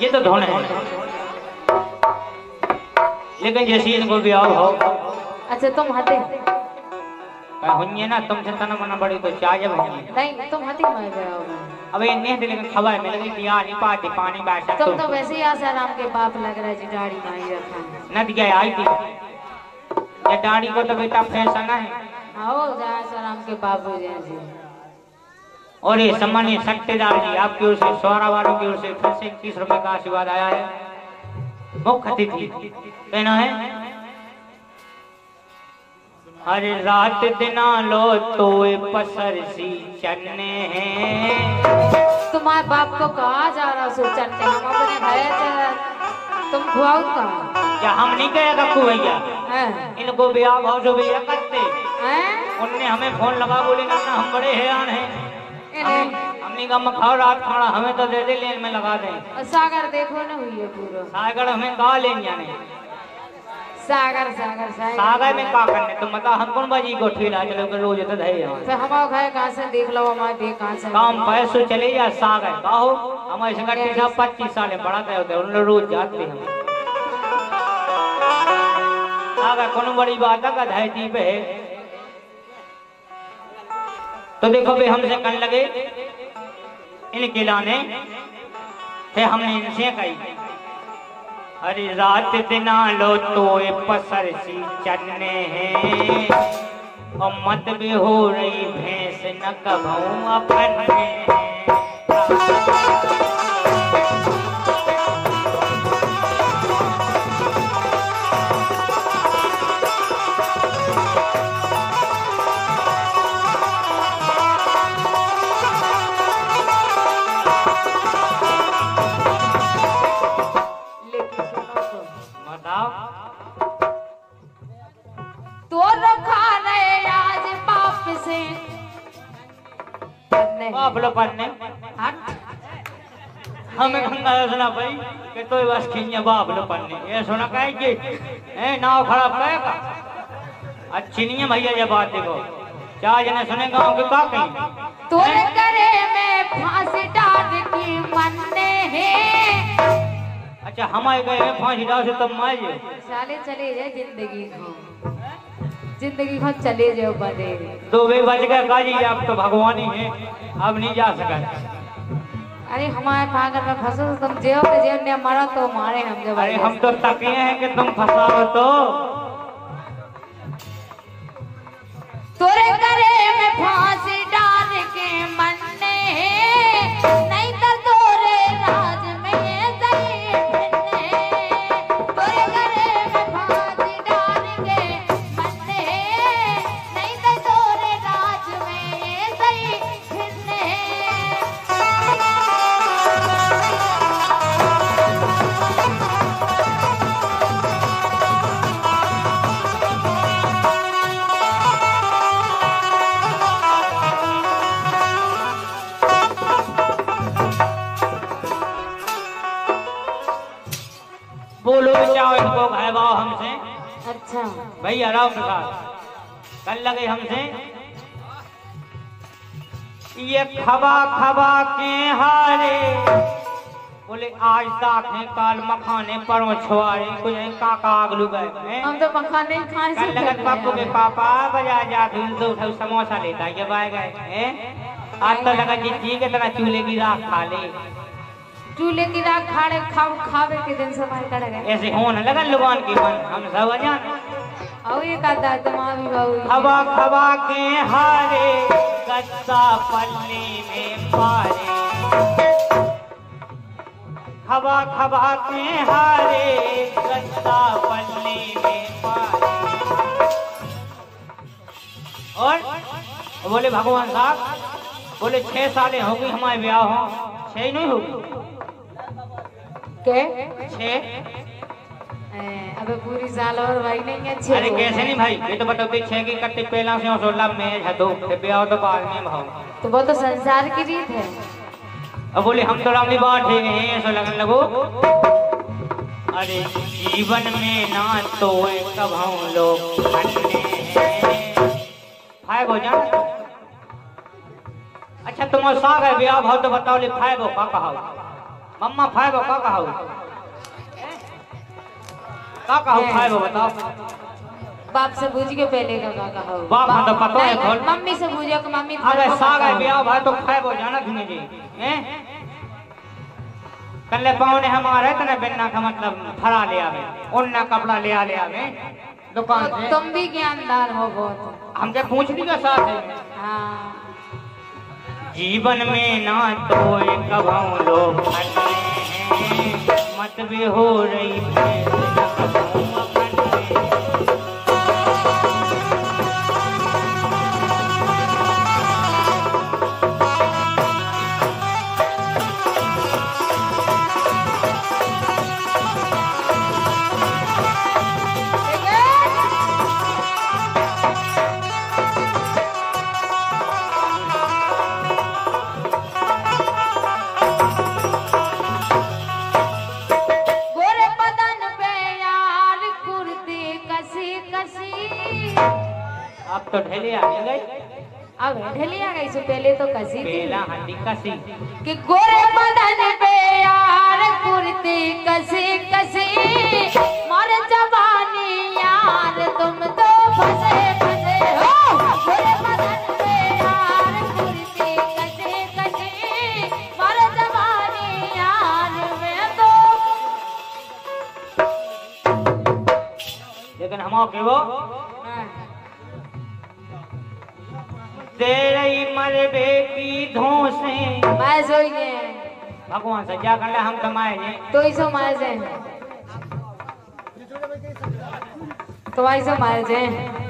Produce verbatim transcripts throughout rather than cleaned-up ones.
ये तो धोने हैं, लेकिन जैसे इनको ब्याह हो। अच्छा तुम हते हुई ना तुमसे तना मना बड़ी तो चाय जब होंगी नहीं तुम हती मैं ब्याह अब ये नहीं लेकिन खबर मिल गई कि यार नहीं पाती पानी बैठ तुम तो वैसे ही आसाराम के बाप लग रहा है जी दाढ़ी नहीं रखा न दिया आई थी ये दाढ़ी को तो बेटा फैशन है। आओ जय आसाराम के बाप हो जैसे। और ये सम्मानित सट्टेदार जी आपकी ओर से सौरा वालों की ओर से फिर से इक्कीस रुपए का आशीर्वाद आया है। मुख्य अतिथि कहना है हर रात दिना लो तो पसर सी चन्ने हैं। तुम्हारे बाप को कहा जा रहा सो चन्ने हम अपने खाए तुम खुआओ कहा क्या हम नहीं कहे कक्कू भैया इनको ब्याह भाव जो भैया करते उनने हमें फोन लगा बोले ना हम बड़े हैरान हैं हमने कहा मखा रात खाना हमें तो दे दे लेन में लगा दें। सागर देखो ना हुई है पूरा सागर हमें कहा लेन जाने सागर सागर सागर सागर में का करने तो मतलब हम कौन बाजी को ठेला चलो के रोज तो धैर्य हम तो हम खाए कहां से देख लो हमारे देख कहां से काम पैसों चले जा सागर काहो हमारे संगठन साहब पच्चीस साल बड़ा तय होते उन लोग रोज जाते हम सागर कौन बड़ी बात का धैर्य पे है। तो देखो भाई हमसे कन लगे इनके लाने थे हमने इनसे कही हरी रात दिना लो तो पसर सी चन्ने हैं और मत भी हो रही भैंस न कभू अपने पन्ने हमें गंगा सुना भाई कि तो बस खिंया बाप लो पन्ने ये सुना कहे कि ए नाव खड़ा कहेगा अच्छी नहीं है भैया ये बात देखो क्या जने सुने गांव के का कहीं तोरे करे में फांसी डाल की मन्ने है। अच्छा हमारे गए में फांसी डाल से तुम मार जाओ साले चले जाए जिंदगी को जिंदगी को चले जाओ बदे दो वे बच गए काजी आप तो भगवान ही है अब नहीं जा सका। अरे हमारे पागल में फंसो तो तुम जेब पे जेब ने मारा तो मारे हम जब अरे हम तो तकिए हैं कि तुम फंसाओ तो तोरे करे में फांसी डाल के मन्ने नहीं तो तोरे राज में सही फिरने तोरे करे में फांसी डाल के मन्ने नहीं तो तोरे राज में सही फिरने। बोलो जाओ इनको भाव हमसे। अच्छा भैया राव प्रसाद कल लगे हमसे ये खबा खबा के हारे बोले आज तक है काल मखाने पर छुआरे कुछ काका आगलू गए हम तो मखाने खाए कल लगत पापू के पापा बाजार जाके दो उठा समोसा लेता ये बाय गए आज तो लगा जी ठीक है तेरा चूल्हे की राख खा ले चूल्हे की राख खाड़े खाव खावे के दिन समय कड़ गए ऐसे होने लगा लुगान की मन हम सब जान आओ ये कहता है तुम्हारी बहू खबा खबा के हारे कच्चा पल्ले में पारे खबा खबा के हारे कच्चा पल्ले में पारे। और बोले भगवान साहब बोले छह साले हो गई हमारे ब्याह हो छह नहीं होगी के छह अबे पूरी साल और भाई नहीं है छह अरे कैसे नहीं भाई ये तो बताओ छह की कट्टे पहला से सोलह में है दो ब्याह तो बाद में भाव तो वो तो संसार की रीत है। अब बोले हम तो रामली बात है ऐसा लगन लगो अरे जीवन में ना तो कब हम लोग फायब हो जा। अच्छा तुम्हारा साग है ब्याह भाव तो बताओ ले फायब हो का कहा मम्मा फाइव का कहो का कहो फाइव बताओ। बाप से पूछ के पहले का का कहो। बाप हाँ तो पता है खोल। मम्मी से पूछो कि मम्मी अरे सागा ब्याह भाई तो फाइव हो जाना धीमे जी हैं। कल पाँव हमारे तने बिन्ना का मतलब फरा ले आवे उन्ना कपड़ा ले आ ले आवे दुकान से। तुम भी ज्ञानदार हो बहुत। हमसे पूछ ली का साथ है। हाँ। जीवन में ना तो कभाऊ लोग मत भी हो रही है। अब तो ढेली आ गई। अब ढेली आ गई। सो पहले तो कसी पहला हड्डी कसी कि गोरे बदन पे यार कुर्ती कसी कसी मर जवानी यार तुम तो फंसे फंसे हो। गोरे बदन पे यार कुर्ती कसी कसी मर जवानी यार मैं तो। लेकिन हम के वो तेरे मरबे की धोसे मैं सोइए भगवान से क्या करना हम कमाए तो इसो मार जे तो ऐसे मार जे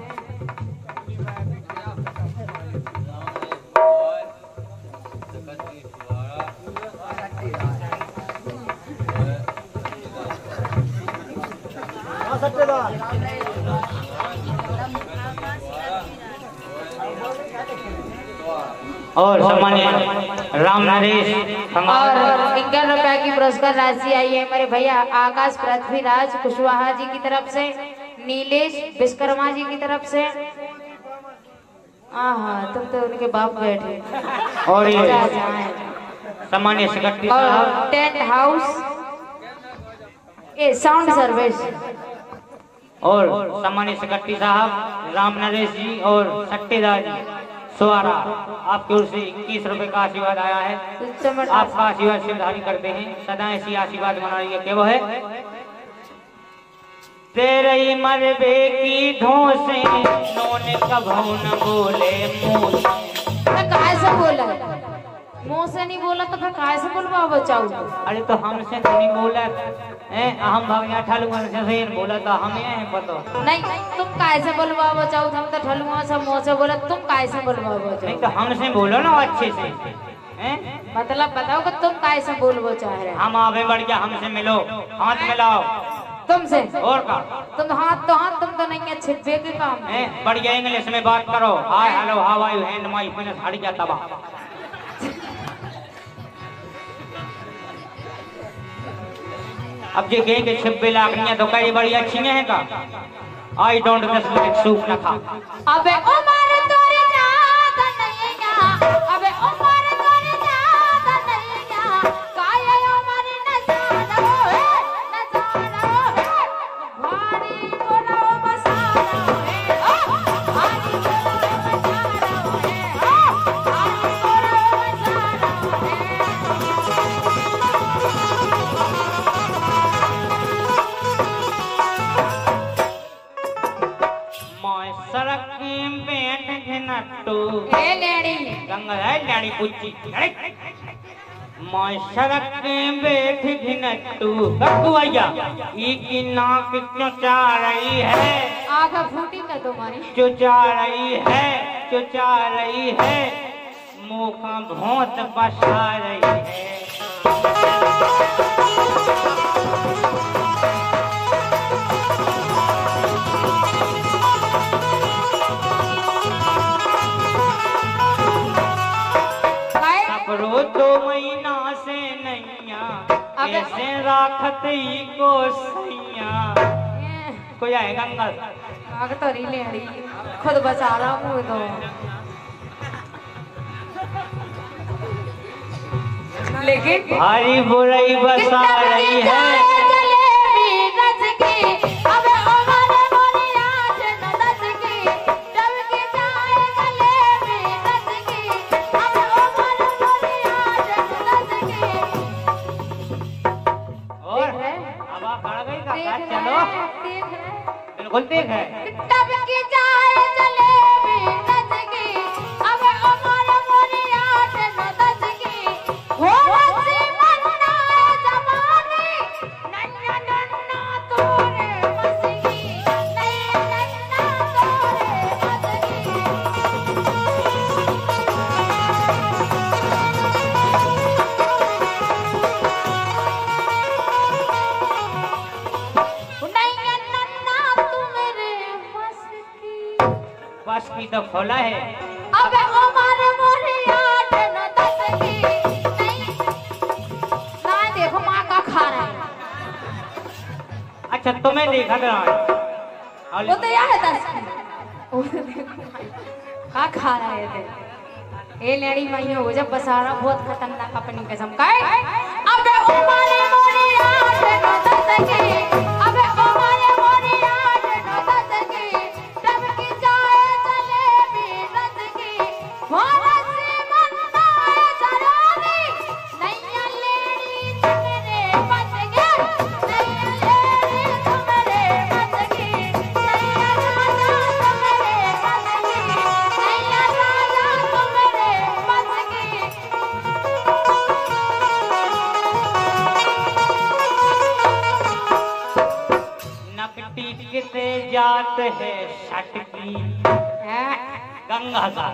और सम्मानित राम नरेश और इक्यावन रुपए की पुरस्कार राशि आई है मेरे भैया आकाश पृथ्वीराज कुशवाहा जी की तरफ से, नीलेश विश्वकर्मा जी की तरफ से। हाँ तुम तो उनके बाप बैठे। और ये सम्मानित सेक्रेटरी और टेंट हाउस ए साउंड सर्विस और सम्मानित सेक्रेटरी साहब राम नरेश जी और सट्टेदार जी सुवारा आपकी ओर से इक्कीस रुपए का आशीर्वाद आया है। आपका आशीर्वाद शिवधारी करते हैं, सदा ऐसी आशीर्वाद बना रही है। क्या वो है तेरे मरबे की धोसे नोने कभू न बोले मुंह से बोला मुंह से नहीं बोला तो फिर काय से बोलवा बचाऊ। अरे तो हमसे तो नहीं बोला हैं हम भगया ठलुआ से बोला तो हमें है पता नहीं। तुम काय से बोलवा बचाऊ हम तो ठलुआ से मुंह से बोला तुम काय से बोलवा बचाऊ। नहीं तो हमसे बोलो ना अच्छे से हैं मतलब बताओ कि तुम काय से बोलवो चाह रहे। हम आगे बढ़ गया हमसे मिलो हाथ मिलाओ तुमसे और का तुम हाथ तो हाथ तुम तो नहीं है छिपे के काम हैं बढ़िया इंग्लिश में बात करो। Hi hello how are you hand my finish हट गया तबा। अब ये कहें कि छब्बीस लाख नहीं है तो कई बड़ी अच्छी हैं का आई डोंट जस्ट सूप न खा। अबे उमर तोरे याद नहीं या अबे उमर तोरे याद नहीं या काय उमर न जानो है न जानो है भारी बोलो मसाला है ओ भारी बोलो मसाला है ओ भारी बोलो मसाला सड़क बैठ घनट्टू ए लेडी गंगा है लेडी पुच्ची मैं सड़क बैठ घनट्टू बकुआया ई की नाक चुचा रही है आगा फूटी का तुम्हारी चुचा रही है चुचा रही है मुंह का भौंत बसा रही है। रो दो महीना से नैया ऐसे राखत ही को सैया कोई आएगा अंगल आग तो री लेडी खुद बचा रहा हूँ तो लेकिन भारी बुराई बसा रही है। चलो बिल्कुल ठीक है। बस की तो खोला है। अबे उमर मोरी आठ नौ दस की नहीं ना देखो माँ का खा रहा है। अच्छा तुम्हें देखा था वो तो यार है दस की का खा रहा है ते ये लेडी माइयो हो जब बसारा बहुत खतरनाक अपनी कसम का है। अबे उमर मोरी आठ नौ दस की अबे उमर मोरी आठ नौ दस की जब की जाए जलेबी रस की भारत से बनना है सरानी नैया लेडी तुम्हारे बच गए नैया लेडी तुम्हारे बच गई नैया राजा तुम्हारे बच गई नैया राजा तुम्हारे बच गई। नकटी किसे जात है सटकी गंगा का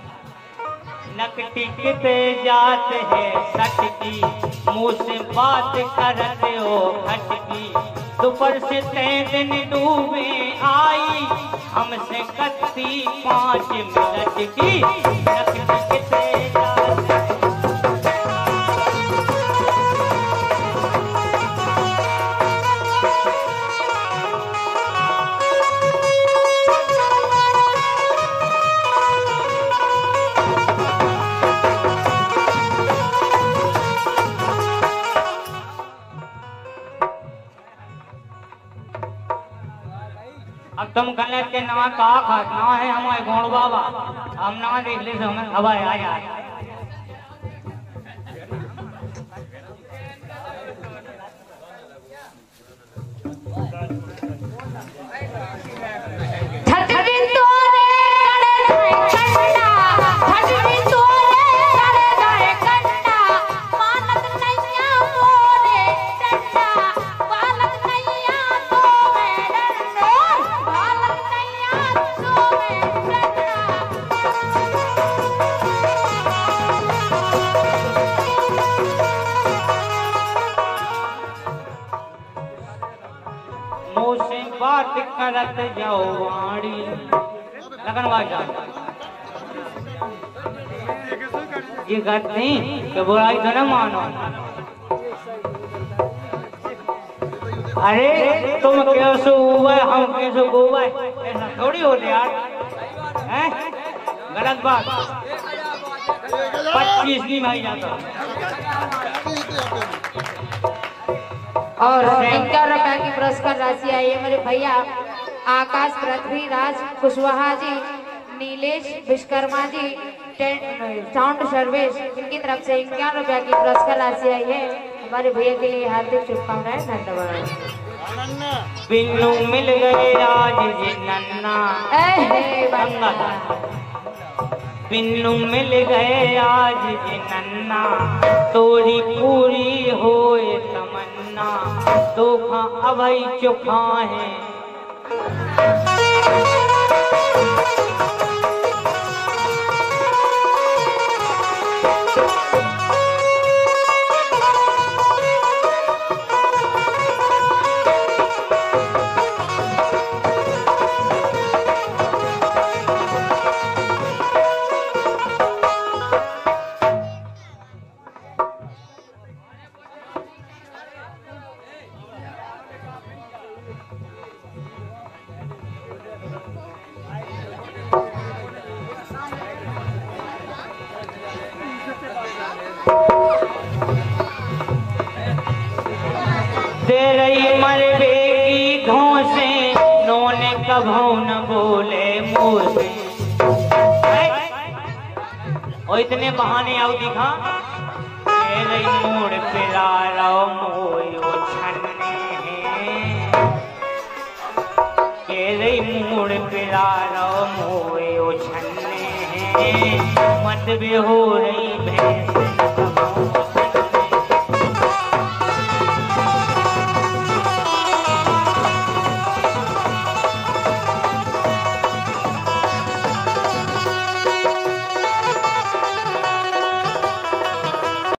नकटी किसे जात है सटकी मुँह से बात करते हो खटकी दोपहर से तय दिन डूबे आई हमसे कत्ती पाँच मिनट की नकटी किसे जात है। अब तुम कहने के नवा का खास ना है हमारे गोड़ बाबा हम ना देख ले हमें हवा आ यार। मुँह से बात करत जाओ वाणी लगन वाजा ये करते कि बुराई तो न मानो। अरे तुम कैसे हुआ हम कैसे हुआ ऐसा थोड़ी होते यार हैं गलत बात पच्चीस की भाई जाता। और इक्यावन रुपए की पुरस्कार राशि आई है मेरे भैया आकाश पृथ्वी राज कुशवाहा जी नीलेश विश्वकर्मा जी साउंड सर्विस इनकी तरफ से इक्यावन रुपए की पुरस्कार राशि आई है। हमारे भैया के लिए हार्दिक शुभकामनाएं धन्यवाद। बिन्नू मिल गए आज जी नन्ना बिन्नू मिल गए आज जी नन्ना तोरी पूरी होए तमन्ना तो खा अभई चुखा है। और इतने बहाने आओ दिखा के रही मोड़ पिला रहो मोयो छन्ने हैं के रही मोड़ पिला रहो मोयो छन्ने हैं मत भी हो रही भैंस